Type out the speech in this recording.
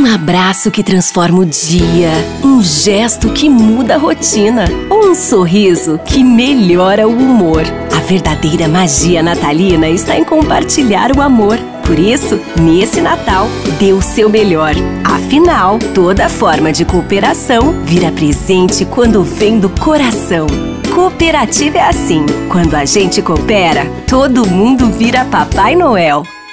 Um abraço que transforma o dia, um gesto que muda a rotina, ou um sorriso que melhora o humor. A verdadeira magia natalina está em compartilhar o amor. Por isso, nesse Natal, dê o seu melhor. Afinal, toda forma de cooperação vira presente quando vem do coração. Cooperativa é assim. Quando a gente coopera, todo mundo vira Papai Noel.